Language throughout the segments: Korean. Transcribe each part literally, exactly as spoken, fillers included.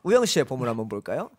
우영 씨의 보물 한번 볼까요?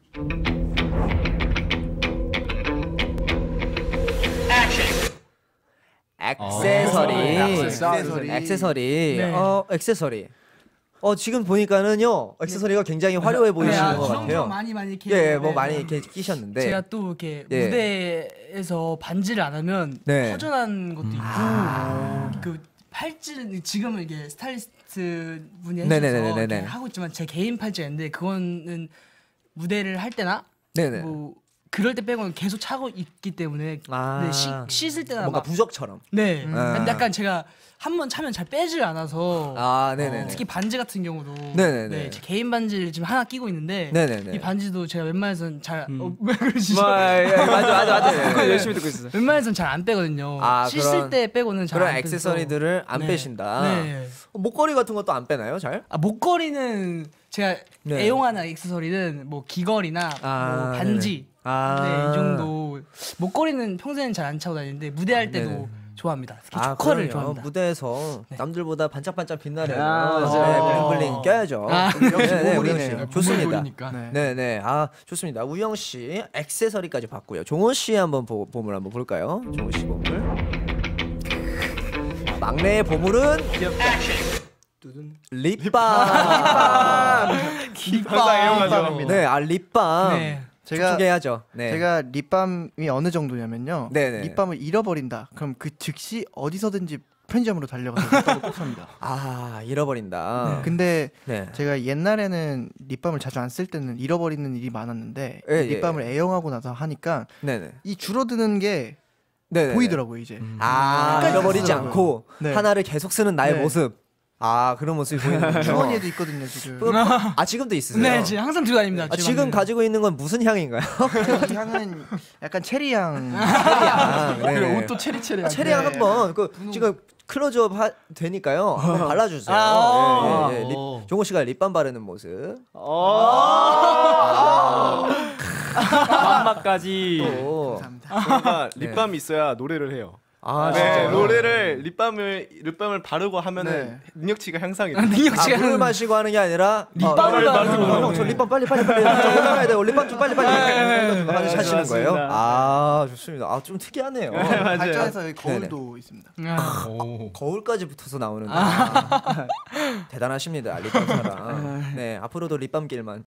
액세서리. 액세서리. 액세서리. 네. 어, 액세서리. 어, 지금 보니까는요. 액세서리가 굉장히 화려해 보이시는 네, 것 주렁주렁 같아요. 많이 많이 이렇게. 예, 예, 뭐 네. 많이 이렇게 끼셨는데. 제가 또 이렇게 예. 무대에서 반지를 안 하면 네. 허전한 것도 있고 아. 그 팔찌는 지금은 이게 스타일리스트 분이 네네네네네. 해주셔서 이렇게 하고 있지만 제 개인 팔찌가 있는데 그거는 무대를 할 때나 네네. 뭐 그럴 때 빼고는 계속 차고 있기 때문에 아. 네, 씻, 씻을 때나 뭔가 막 부적처럼. 네 음. 약간 제가 한 번 차면 잘 빼질 않아서 아, 네네네. 특히 반지 같은 경우도 네네네. 네, 제 개인 반지를 지금 하나 끼고 있는데 네네네. 이 반지도 제가 웬만해서는 잘 음. 어, 왜 그러시죠? 마, 예, 맞아, 맞아, 맞아. 듣고 열심히 듣고 있어요. 웬만해서는 잘 안 빼거든요. 아, 씻을 그런- 때 빼고는 잘 그런 안 빼서. 액세서리들을 안 네. 빼신다. 네. 어, 목걸이 같은 것도 안 빼나요, 잘? 아 목걸이는 제가 네. 애용하는 액세서리는 뭐 귀걸이나 아, 뭐 반지 아. 네, 이 정도. 목걸이는 평소에는 잘 안 차고 다니는데 무대할 때도 네네. 좋아합니다. 특히 아, 초커를 그럼요. 좋아합니다. 무대에서 네. 남들보다 반짝반짝 빛나려면 아, 네, 맞아요. 블링블링 껴야죠. 아. 역시 네, 네, 보물이네요. 우영 씨. 좋습니다. 네. 네, 네. 아, 좋습니다. 우영 씨 액세서리까지 봤고요. 종호 씨 한번 보, 보물 한번 볼까요? 종호 씨 보물. 막내의 보물은 립밤. 항상 애용하죠. 네, 아 립밤. 네. 제가 소개하죠. 네. 제가 립밤이 어느 정도냐면요. 네네. 립밤을 잃어버린다. 그럼 그 즉시 어디서든지 편의점으로 달려가서 립밤을 꼭 삽니다. 아, 잃어버린다. 근데 네. 제가 옛날에는 립밤을 자주 안 쓸 때는 잃어버리는 일이 많았는데 예, 예, 립밤을 애용하고 나서 하니까 네, 네. 이 줄어드는 게 네, 네. 보이더라고요 이제. 아, 끝까지 잃어버리지 쓰더라고요. 않고 네. 하나를 계속 쓰는 나의 네. 모습. 아, 그런 모습이 보이는군요. 주머니에도 있거든요 지금. 아, 지금도 있으세요? 네, 지금 항상 들고 다닙니다. 아, 지금 방에는. 가지고 있는 건 무슨 향인가요? 이 향은 약간 체리향. 체리향. 네네. 옷도 체리체리. 아, 체리향 네. 한번 그 지금 클로즈업 하, 되니까요. 한번 발라주세요. 아, 예, 예, 예. 립, 종호 씨가 립밤 바르는 모습. 맘마까지. 또. 감사합니다. 저희가 네. 립밤이 있어야 노래를 해요. 아, 네, 진짜요? 노래를 립밤을 립밤을 바르고 하면은 네. 능력치가 향상이 돼요. 아, 능력치가 물을 마시고 하는 게 아니라 립밤을 어, 바르고. 어, 형, 저 립밤 빨리 빨리 빨리 저 올라가야 돼. 립밤 좀 빨리 빨리 하는 하시는 거예요? 맞습니다. 아, 좋습니다. 아, 좀 특이하네요. 발전해서 여기 거울도 있습니다. 아, 거울까지 붙어서 나오는데 아, 대단하십니다. 립밤 사랑. 네, 앞으로도 립밤 길만